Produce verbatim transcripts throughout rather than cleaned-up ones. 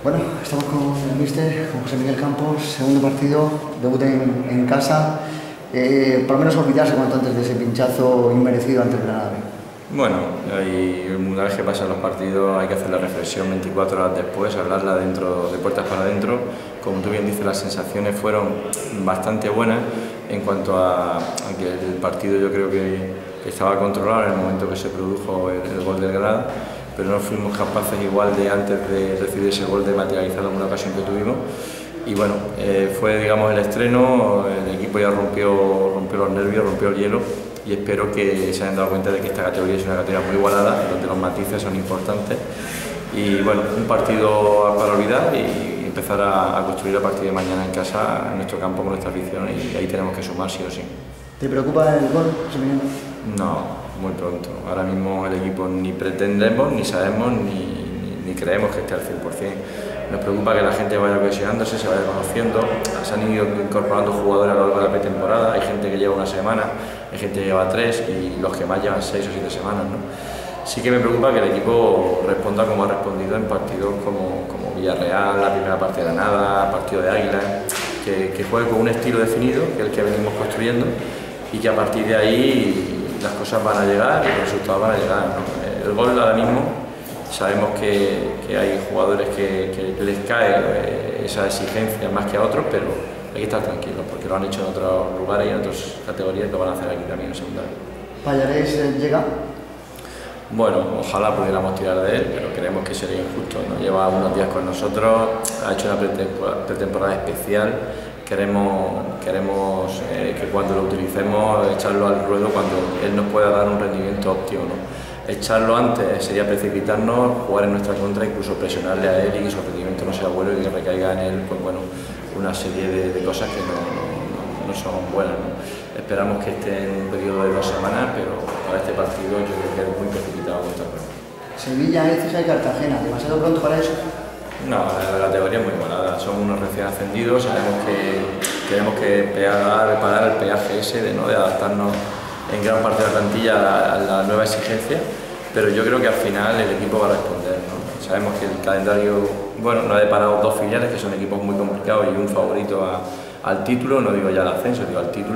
Bueno, estamos con el míster, con José Miguel Campos, segundo partido, debut en, en casa. Eh, por lo menos olvidarse cuanto antes de ese pinchazo inmerecido ante el Granada. Bueno, hay, una vez que pasan los partidos hay que hacer la reflexión veinticuatro horas después, hablarla dentro, de puertas para adentro. Como tú bien dices, las sensaciones fueron bastante buenas en cuanto a, a que el partido yo creo que, que estaba controlado en el momento que se produjo el, el gol del Granada, pero no fuimos capaces igual de antes de recibir ese gol de materializarlo en una ocasión que tuvimos. Y bueno, eh, fue digamos el estreno, el equipo ya rompió, rompió los nervios, rompió el hielo y espero que se hayan dado cuenta de que esta categoría es una categoría muy igualada, donde los matices son importantes. Y bueno, un partido para olvidar y empezar a, a construir a partir de mañana en casa, en nuestro campo, con nuestra afición, y ahí tenemos que sumar sí o sí. ¿Te preocupa el gol, José Miguel? No, muy pronto. Ahora mismo el equipo ni pretendemos, ni sabemos, ni, ni, ni creemos que esté al cien por cien. Nos preocupa que la gente vaya cohesionándose, se vaya conociendo. Se han ido incorporando jugadores a lo largo de la pretemporada. Hay gente que lleva una semana, hay gente que lleva tres y los que más llevan seis o siete semanas, ¿no? Sí que me preocupa que el equipo responda como ha respondido en partidos como, como Villarreal, la primera parte de Granada, partido de Águila, que, que juegue con un estilo definido, que es el que venimos construyendo, y que a partir de ahí las cosas van a llegar y los resultados van a llegar, ¿no? El gol ahora mismo sabemos que, que hay jugadores que, que les cae esa exigencia más que a otros, pero hay que estar tranquilos porque lo han hecho en otros lugares y en otras categorías, lo van a hacer aquí también en segunda. ¿Pallarés llega? Bueno, ojalá pudiéramos tirar de él, pero creemos que sería injusto, ¿no? Lleva unos días con nosotros, ha hecho una pretemporada, pretemporada especial. Queremos, queremos eh, que cuando lo utilicemos echarlo al ruedo cuando él nos pueda dar un rendimiento óptimo, ¿no? Echarlo antes sería precipitarnos, jugar en nuestra contra, incluso presionarle a él y que su rendimiento no sea bueno y que recaiga en él pues, bueno, una serie de, de cosas que no, no, no son buenas, ¿no? Esperamos que esté en un periodo de dos semanas, pero para este partido yo creo que es muy precipitado nuestra prueba. Sevilla, Écija y Cartagena, ¿demasiado pronto para eso? No, la categoría es muy igualada, somos unos recién ascendidos, sabemos que tenemos que pegar, reparar el peaje ese de, ¿no? de adaptarnos en gran parte de la plantilla a, a la nueva exigencia, pero yo creo que al final el equipo va a responder, ¿no? Sabemos que el calendario, bueno, nos ha deparado dos filiales que son equipos muy complicados y un favorito a, al título, no digo ya al ascenso, digo al título,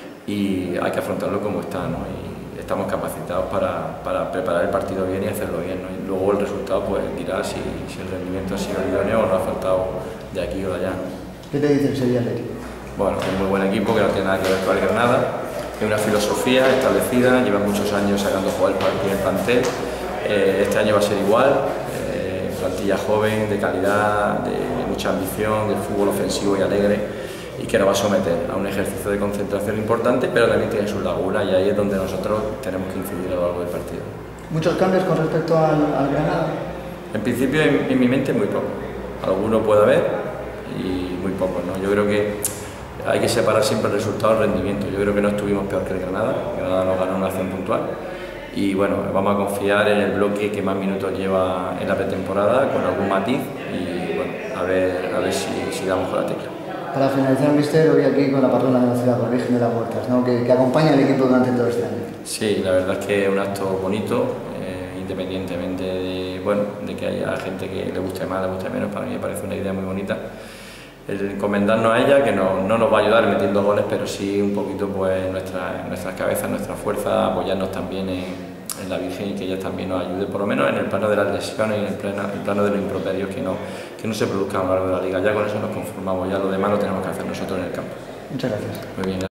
y hay que afrontarlo como está, ¿no? Y estamos capacitados para, para preparar el partido bien y hacerlo bien, ¿no? Y luego el resultado pues dirá si, si el rendimiento ha sido idóneo o no ha faltado de aquí o de allá, ¿no? ¿Qué te dice el Sevilla Atlético? Bueno, es un muy buen equipo que no tiene nada que ver con el Granada, es una filosofía establecida, lleva muchos años sacando jugar el primer plantel, eh, este año va a ser igual, eh, plantilla joven, de calidad, de, de mucha ambición, de fútbol ofensivo y alegre, y que nos va a someter a un ejercicio de concentración importante, pero también tiene sus lagunas y ahí es donde nosotros tenemos que incidir a lo largo del partido. ¿Muchos cambios con respecto al, al Granada? En principio, en, en mi mente, muy poco. Alguno puede haber y muy poco, ¿no? Yo creo que hay que separar siempre el resultado del rendimiento. Yo creo que no estuvimos peor que el Granada. El Granada nos ganó una acción puntual y bueno, vamos a confiar en el bloque que más minutos lleva en la pretemporada con algún matiz y bueno, a ver, a ver si, si damos con la tecla. Para finalizar, mister, hoy aquí con la patrona de la ciudad, con la Virgen de las Huertas, ¿no? que, que acompaña al equipo durante todo este año. Sí, la verdad es que es un acto bonito, eh, independientemente de, bueno, de que haya gente que le guste más, le guste menos. Para mí me parece una idea muy bonita el encomendarnos a ella, que no, no nos va a ayudar metiendo goles, pero sí un poquito pues nuestra, nuestras cabezas, nuestra fuerza, apoyarnos también en, en la Virgen y que ella también nos ayude, por lo menos en el plano de las lesiones y en el plano, el plano de los improperios que no, que no se produzcan a lo largo de la liga. Ya con eso nos conformamos, ya lo demás lo tenemos que hacer nosotros en el campo. Muchas gracias. Muy bien.